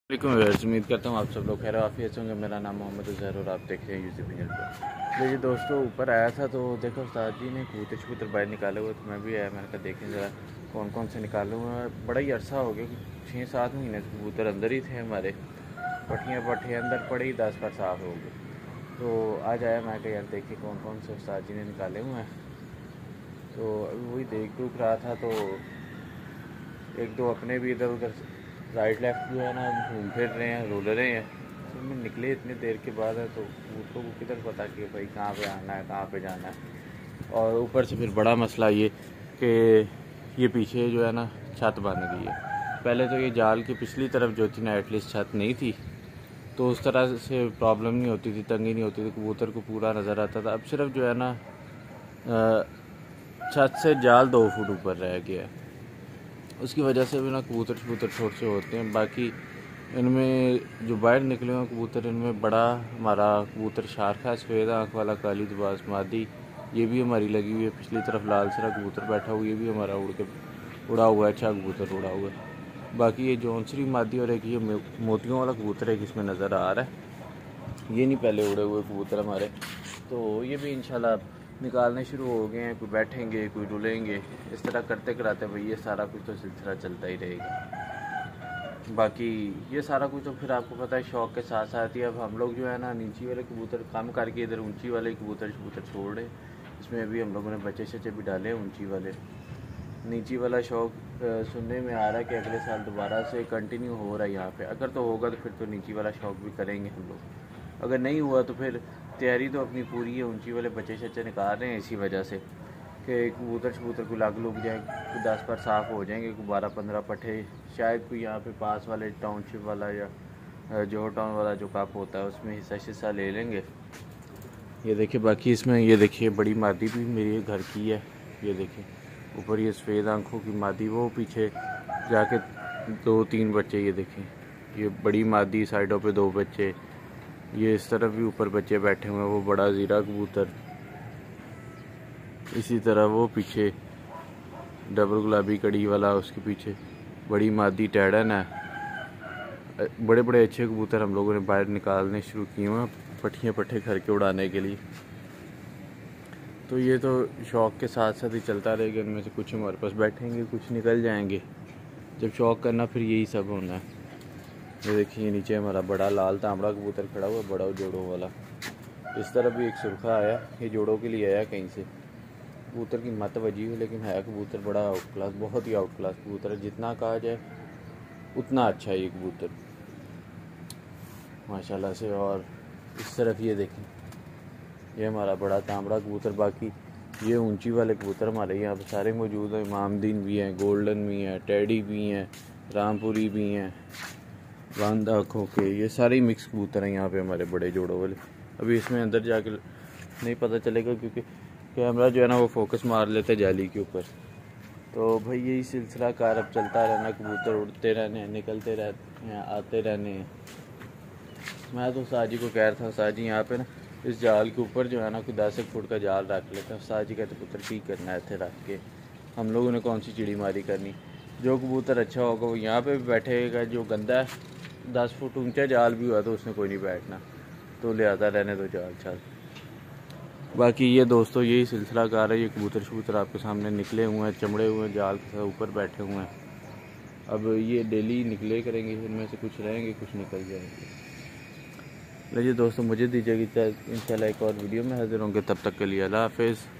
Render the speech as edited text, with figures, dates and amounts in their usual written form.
Viewers, उम्मीद करता हूँ आप सब लोग खैर आफियत होंगे। मेरा नाम मोहम्मद उज़ैर और आप देख रहे हैं यूट्यूब चैनल पर। तो ये दोस्तों ऊपर आया था तो देखो उस्ताद जी ने कबूतर बाहर निकाले हुए, तो मैं भी आया। मैंने कहा देखें ज़रा कौन कौन से निकाले हुए हैं। बड़ा ही अरसा हो गया, 6-7 महीने से कबूतर अंदर ही थे हमारे। पट्ठे अंदर पड़े ही 10 पर साफ़ हो गए। तो आज आया, मैं कहा यार देखिए कौन कौन से उस्ताद जी ने निकाले हुए हैं। तो अभी वही देख रहा था, तो एक दो अपने भी इधर उधर राइट लेफ्ट जो है ना घूम फिर रहे हैं, रोल रहे हैं। तो मैं निकले इतनी देर के बाद है, तो कबूतरों को किधर पता कि भाई कहाँ पे आना है, कहाँ पे जाना है। और ऊपर से फिर बड़ा मसला ये कि ये पीछे जो है ना छत बन गई है। पहले तो ये जाल की पिछली तरफ जो थी ना एटलीस्ट छत नहीं थी, तो उस तरह से प्रॉब्लम नहीं होती थी, तंगी नहीं होती थी, कबूतर को पूरा नज़र आता था। अब सिर्फ जो है ना छत से जाल 2 फुट ऊपर रह गया है। उसकी वजह से भी ना कबूतर छोटे से होते हैं। बाकी इनमें जो बाहर निकले हुए कबूतर, इनमें बड़ा हमारा कबूतर शार्क है, सफ़ेद आँख वाला काली दुबास मादी, ये भी हमारी लगी हुई है। पिछली तरफ लाल सरा कबूतर बैठा हुआ, ये भी हमारा उड़ा हुआ है, अच्छा कबूतर उड़ा हुआ है। बाकी ये जौनसरी मादी और एक ये मोतियों वाला कबूतर एक इसमें नज़र आ रहा है। ये नहीं पहले उड़े हुए कबूतर हमारे, तो ये भी इंशाल्लाह निकालने शुरू हो गए हैं। कोई बैठेंगे, कोई रुलेंगे, इस तरह करते कराते भाई ये सारा कुछ तो सिलसिला चलता ही रहेगा। बाकी ये सारा कुछ तो फिर आपको पता है शौक़ के साथ साथ ही। अब हम लोग जो है ना नीची वाले कबूतर कम करके इधर ऊंची वाले कबूतर छोड़ रहे। इसमें अभी हम लोगों ने बच्चे भी डाले ऊंची वाले। नीची वाला शौक़ सुनने में आ रहा है कि अगले साल दोबारा से कंटिन्यू हो रहा है यहाँ पे। अगर तो होगा तो फिर तो नीची वाला शौक़ भी करेंगे हम लोग। अगर नहीं हुआ तो फिर तैयारी तो अपनी पूरी है। ऊंची वाले बच्चे निकाल रहे हैं इसी वजह से कि कबूतर को लग जाए, 10 पर साफ़ हो जाएंगे, 12-15 पट्ठे शायद कोई यहाँ पे पास वाले टाउनशिप वाला या जोहर टाउन वाला जो कप होता है उसमें हिस्सा ले लेंगे। ये देखिए, बाकी इसमें ये देखिए बड़ी मादी भी मेरी घर की है। ये देखिए ऊपर ये सफ़ेद आँखों की मादी, वो पीछे जाके 2-3 बच्चे। ये देखें ये बड़ी मादी, साइडों पे 2 बच्चे, ये इस तरफ भी ऊपर बच्चे बैठे हुए हैं। वो बड़ा ज़ीरा कबूतर, इसी तरह वो पीछे डबल गुलाबी कड़ी वाला, उसके पीछे बड़ी मादी टैडन है। बड़े बड़े अच्छे कबूतर हम लोगों ने बाहर निकालने शुरू किए हैं पट्ठे घर के उड़ाने के लिए। तो ये तो शौक़ के साथ साथ ही चलता रहेगा। इनमें से कुछ हमारे पास बैठेंगे, कुछ निकल जाएंगे। जब शौक़ करना फिर यही सब होना है। ये देखिए नीचे हमारा बड़ा लाल तांबड़ा कबूतर खड़ा हुआ, बड़ा जोड़ों वाला। इस तरफ भी एक सुरखा आया, ये जोड़ों के लिए आया कहीं से। कबूतर की मत वजी हुई, लेकिन है कबूतर बड़ा आउट क्लास, बहुत ही आउट क्लास कबूतर है। जितना कहा जाए उतना अच्छा है ये कबूतर माशाल्लाह से। और इस तरफ ये देखें, ये हमारा बड़ा तांबड़ा कबूतर। बाकी ये ऊंची वाले कबूतर हमारे यहाँ पर सारे मौजूद हैं। इमामदीन भी हैं, गोल्डन भी हैं, टेडी भी हैं, रामपुरी भी हैं, बंद आँखों के, ये सारे मिक्स कबूतर हैं यहाँ पे हमारे बड़े जोड़ों वाले। अभी इसमें अंदर जाके नहीं पता चलेगा क्योंकि कैमरा जो है ना वो फोकस मार लेते जाली के ऊपर। तो भाई यही सिलसिला कार अब चलता रहना, कबूतर उड़ते रहने, निकलते रहते हैं, आते रहने हैं। मैं तो साजी को कह रहा था, साजी यहाँ पे ना इस जाल के ऊपर जो है ना कोई 10 फुट का जाल रख लेते हैं। साजी कहते पुत्र ठीक करना है इतने रख के, हम लोगों ने कौन सी चिड़ी मारी करनी। जो कबूतर अच्छा होगा वो यहाँ पे भी बैठेगा, जो गंदा है 10 फुट ऊंचा जाल भी हुआ तो उसने कोई नहीं बैठना। तो लिहाजा रहने दो जाल छाल। बाकी ये दोस्तों यही सिलसिला कार है। ये कबूतर आपके सामने निकले हुए हैं, चमड़े हुए हैं, जाल के साथ ऊपर बैठे हुए हैं। अब ये डेली निकले करेंगे, इनमें से कुछ रहेंगे, कुछ निकल जाएंगे। लीजिए दोस्तों, मुझे दीजिएगा इंशाल्लाह एक और वीडियो में हाजिर होंगे। तब तक के लिए अल्लाह हाफिज़।